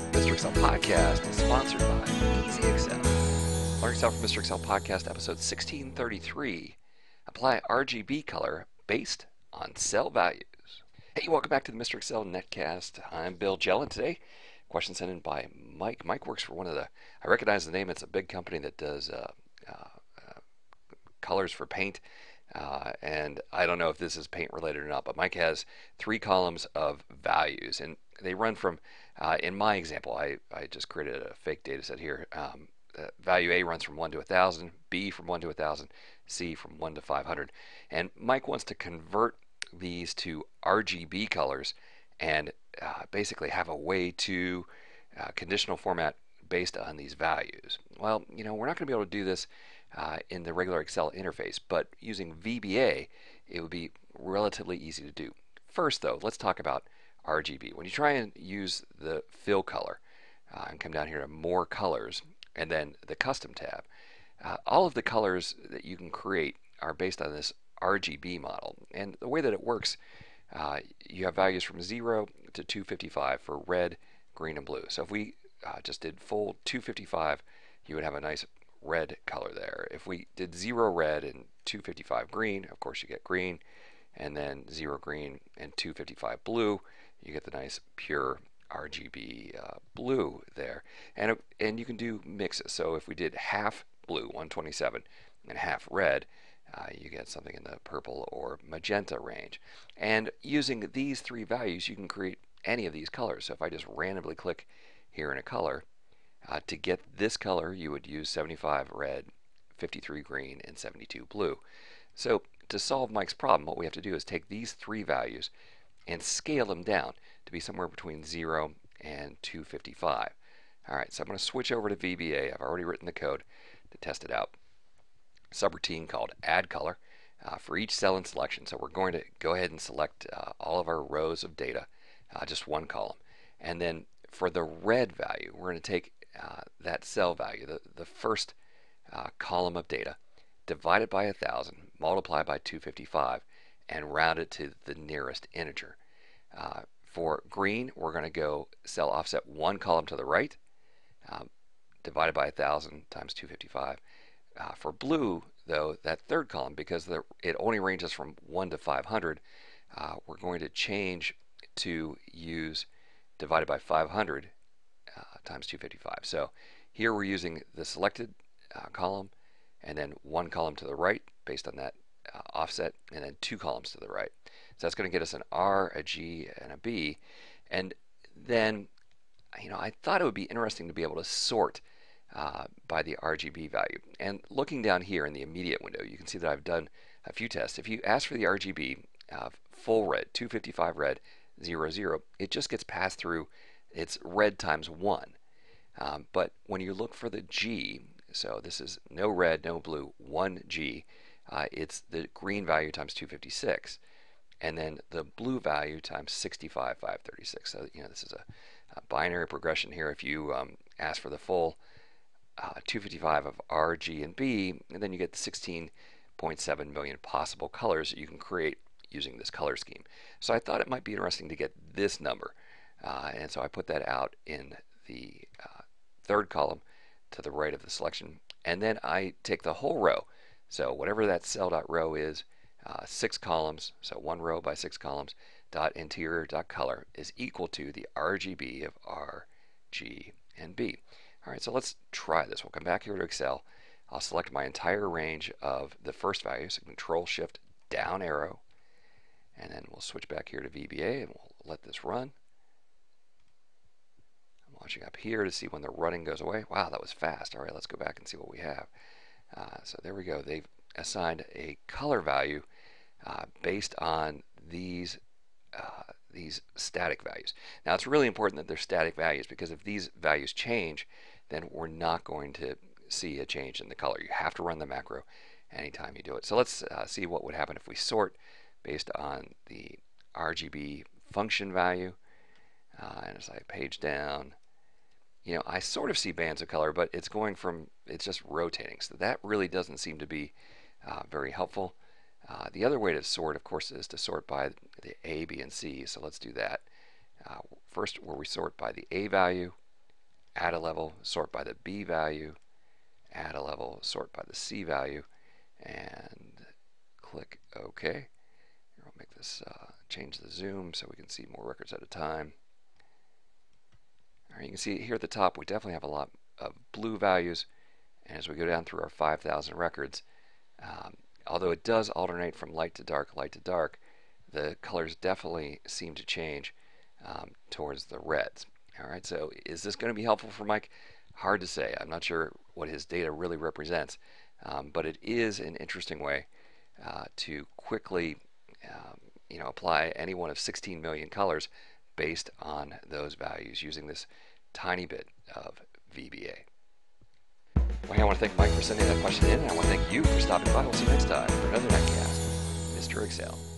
Mr. Excel Podcast is sponsored by Easy Excel. Learn Excel from Mr. Excel Podcast, episode 1633. Apply RGB color based on cell values. Hey, welcome back to the Mr. Excel Netcast. I'm Bill Jellin today. Question sent in by Mike. Mike works for one of the, I recognize the name, it's a big company that does colors for paint. And I don't know if this is paint related or not, but Mike has 3 columns of values, and they run from, in my example, I just created a fake data set here. Value A runs from 1 to 1,000, B from 1 to 1,000, C from 1 to 500. And Mike wants to convert these to RGB colors and basically have a way to conditional format based on these values. Well, you know, we're not going to be able to do this in the regular Excel interface, but using VBA, it would be relatively easy to do. First, though, let's talk about RGB. When you try and use the fill color and come down here to more colors and then the custom tab, all of the colors that you can create are based on this RGB model. And the way that it works, you have values from 0 to 255 for red, green, and blue. So if we just did full 255, you would have a nice red color there. If we did 0 red and 255 green, of course you get green, and then 0 green and 255 blue, you get the nice pure RGB blue there. And you can do mixes. So if we did half blue, 127, and half red, you get something in the purple or magenta range. And using these 3 values, you can create any of these colors. So if I just randomly click here in a color, to get this color, you would use 75 red, 53 green, and 72 blue. So to solve Mike's problem, what we have to do is take these 3 values and scale them down to be somewhere between 0 and 255. All right, so I'm going to switch over to VBA. I've already written the code to test it out. Subroutine called add color for each cell in selection. So we're going to go ahead and select all of our rows of data, just one column. And then for the red value, we're going to take that cell value, the first column of data, divide it by 1,000, multiply by 255, and round it to the nearest integer. For green, we're going to go cell offset 1 column to the right, divided by 1,000 times 255. For blue, though, that third column, because it only ranges from 1 to 500, we're going to change to use divided by 500 times 255. So here we're using the selected column and then 1 column to the right based on that offset, and then 2 columns to the right. So that's going to get us an R, a G, and a B. And then, you know, I thought it would be interesting to be able to sort by the RGB value. And looking down here in the immediate window, you can see that I've done a few tests. If you ask for the RGB full red, 255 red, 0, 0, it just gets passed through. It's red times 1. But when you look for the G, so this is no red, no blue, 1G, it's the green value times 256, and then the blue value times 65, 536. So, you know, this is a binary progression here. If you ask for the full 255 of R, G, and B, and then you get 16.7 million possible colors that you can create using this color scheme. So I thought it might be interesting to get this number. And so I put that out in the third column to the right of the selection. And then I take the whole row. So whatever that cell.row is, 6 columns, so 1 row by 6 columns, dot interior dot color is equal to the RGB of R, G, and B. All right, so let's try this. We'll come back here to Excel. I'll select my entire range of the first value, so Control-Shift down arrow, and then we'll switch back here to VBA and we'll let this run. I'm watching up here to see when the running goes away. Wow, that was fast. All right, let's go back and see what we have. So there we go. They've assigned a color value based on these static values. Now it's really important that they're static values, because if these values change, then we're not going to see a change in the color. You have to run the macro anytime you do it. So let's see what would happen if we sort based on the RGB function value. And as I page down, you know, I sort of see bands of color, but it's going from, it's just rotating. So that really doesn't seem to be very helpful. The other way to sort, of course, is to sort by the A, B, and C. So let's do that. First, where we sort by the A value, add a level, sort by the B value, add a level, sort by the C value, and click OK. I'll make this change the zoom so we can see more records at a time. All right, you can see here at the top we definitely have a lot of blue values, and as we go down through our 5,000 records, although it does alternate from light to dark, the colors definitely seem to change towards the reds. All right, so is this going to be helpful for Mike? Hard to say. I'm not sure what his data really represents, but it is an interesting way to quickly apply any one of 16 million colors based on those values using this tiny bit of VBA. Well, hey, I want to thank Mike for sending that question in, and I want to thank you for stopping by. We'll see you next time for another Netcast, Mr. Excel.